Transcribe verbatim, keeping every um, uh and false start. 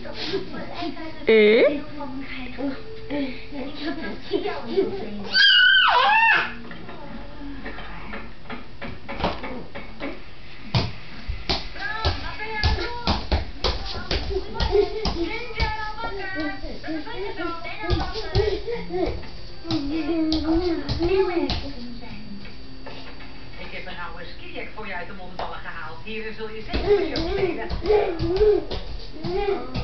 E? Ik heb een oude skijak voor je uit de modderballen gehaald. Hier zul je zeker voor je opstelen.